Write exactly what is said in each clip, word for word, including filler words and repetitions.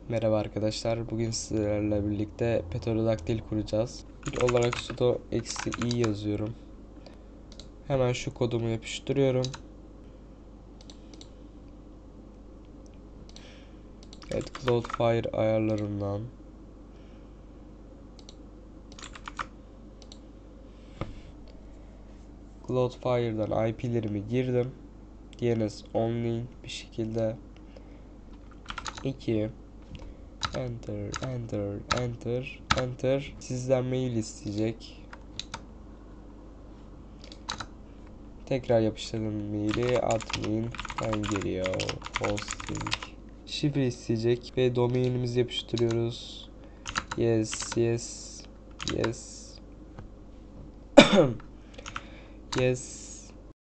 Merhaba arkadaşlar. Bugün sizlerle birlikte Pterodaktil kuracağız. İlk olarak sudo eksi i yazıyorum. Hemen şu kodumu yapıştırıyorum. Evet, Cloudflare ayarlarından Cloudflare'dan I P'lerimi girdim. D N S only bir şekilde iki Enter, enter, enter, enter. Sizden mail isteyecek. Tekrar yapıştırdım maili. Admin ben geliyor. Hosting. Şifre isteyecek ve domainimizi yapıştırıyoruz. Yes, yes, yes. Yes.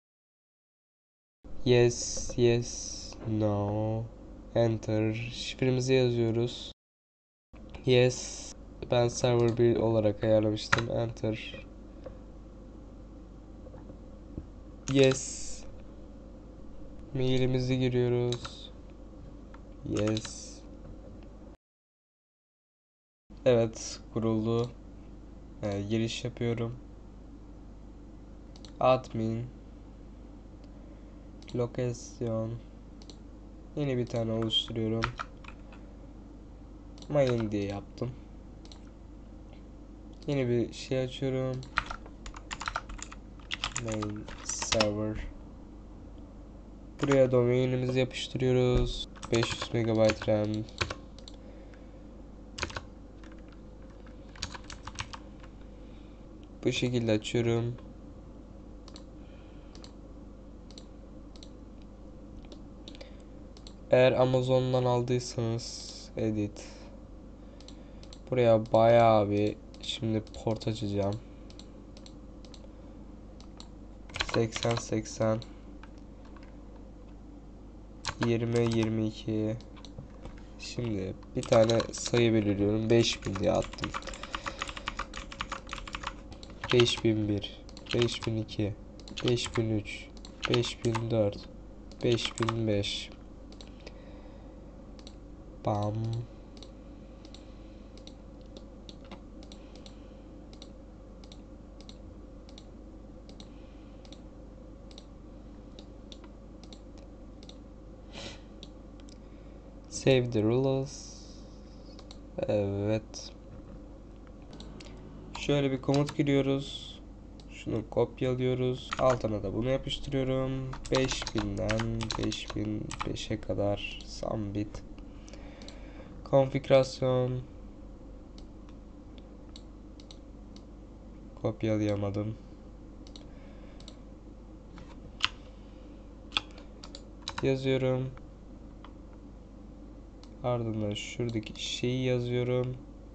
Yes, yes. No. Enter. Şifremizi yazıyoruz. Yes. Ben server bir olarak ayarlamıştım. Enter. Yes. Mailimizi giriyoruz. Yes. Evet, kuruldu. Ee, giriş yapıyorum. Admin. Lokasyon. Yeni bir tane oluşturuyorum. Main diye yaptım. Yeni bir şey açıyorum. Main server. Buraya domainimizi yapıştırıyoruz. beş yüz megabayt RAM. Bu şekilde açıyorum. Eğer Amazon'dan aldıysanız edit. Buraya bayağı bir şimdi port açacağım. seksen seksen yirmi yirmi iki. Şimdi bir tane sayı belirliyorum. beş bin diye attım. beş bin bir, beş bin iki, beş bin üç, beş bin dört, beş bin beş. Bam. Save the rules. Evet. Şöyle bir komut giriyoruz. Şunu kopyalıyoruz. Altına da bunu yapıştırıyorum. beş binden beş bin beşe kadar submit. Konfigürasyon. Kopyalayamadım. Yazıyorum. Ardından şuradaki şeyi yazıyorum.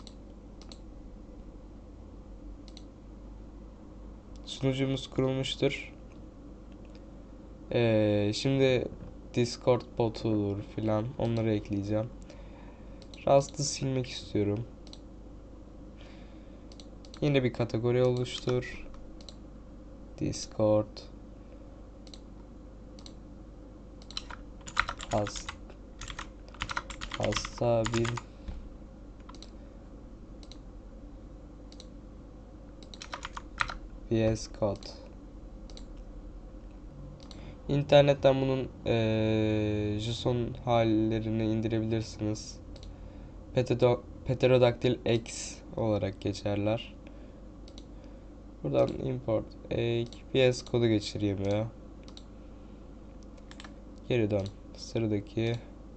Sunucumuz kurulmuştur. Ee, şimdi Discord botudur filan onları ekleyeceğim. Rust'ı silmek istiyorum. Yine bir kategori oluştur. Discord. Hast. Hasta bin. V S Code. İnternetten bunun ee, JSON hallerini indirebilirsiniz. Pterodaktil X olarak geçerler. Buradan import ek V S kodu geçireyim ya. Geri dön. Sıradaki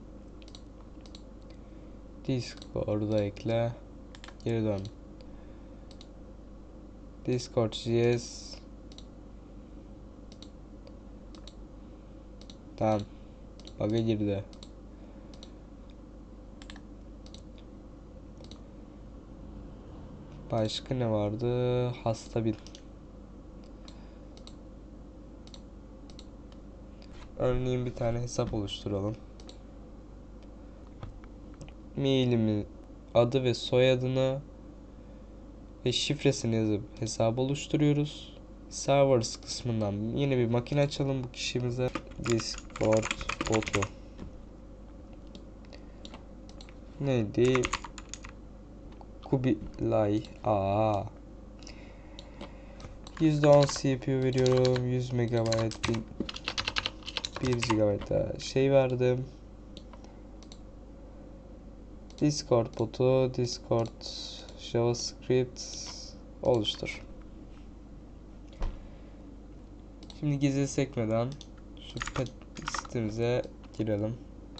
Discord'a ekle. Geri dön. Discord J S. Tamam. Bug'a girdi. Başka ne vardı? Hasta bin. Örneğin bir tane hesap oluşturalım. Mailimi, adı ve soyadını ve şifresini yazıp hesabı oluşturuyoruz. Servers kısmından yeni bir makine açalım bu kişimize. Discord botu. Neydi? Kubilay. Aa. yüzde on C P U veriyorum. yüz megabayt, bir gigabayt da şey verdim. Discord botu, Discord JavaScript oluştur. Şimdi gizli sekmeden şu pet sitemize girelim.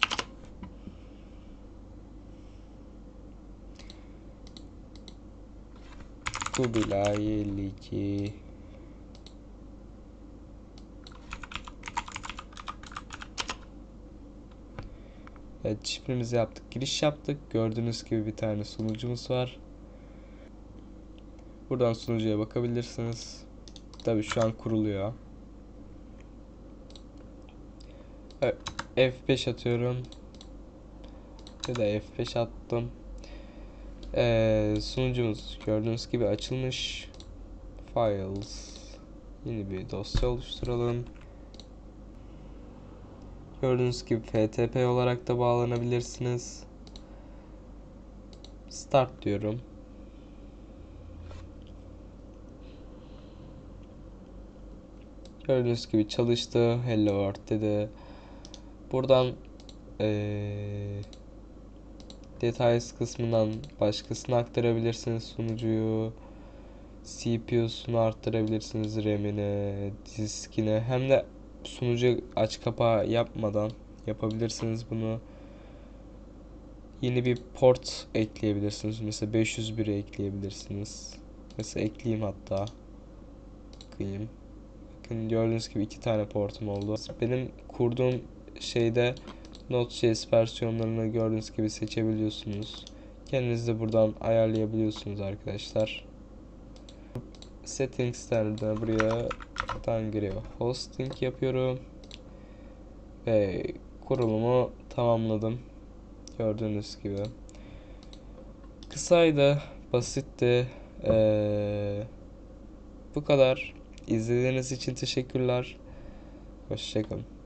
Kubilay elli iki. Evet, şifremizi yaptık, giriş yaptık. Gördüğünüz gibi bir tane sunucumuz var. Buradan sunucuya bakabilirsiniz. Tabii şu an kuruluyor. Evet, F beş atıyorum. Ya da F beş attım. Ee, sunucumuz gördüğünüz gibi açılmış. Files. Yeni bir dosya oluşturalım. Gördüğünüz gibi F T P olarak da bağlanabilirsiniz. Start diyorum. Gördüğünüz gibi çalıştı. Hello World dedi. Buradan ee, Details kısmından başkasına aktarabilirsiniz sunucuyu. C P U'sunu arttırabilirsiniz, RAM'ini, diskini. Hem de sunucu aç kapağı yapmadan yapabilirsiniz bunu. Yeni bir port ekleyebilirsiniz. Mesela beş yüz biri ekleyebilirsiniz. Mesela ekleyeyim hatta. Bakayım. Bakın gördüğünüz gibi iki tane portum oldu. Benim kurduğum şeyde Node.js versiyonlarını gördüğünüz gibi seçebiliyorsunuz. Kendiniz de buradan ayarlayabiliyorsunuz arkadaşlar. Settings'ten buraya Tangrio hosting yapıyorum. Ve kurulumu tamamladım. Gördüğünüz gibi. Kısaydı, basitti. Ee, bu kadar. İzlediğiniz için teşekkürler. Hoşçakalın.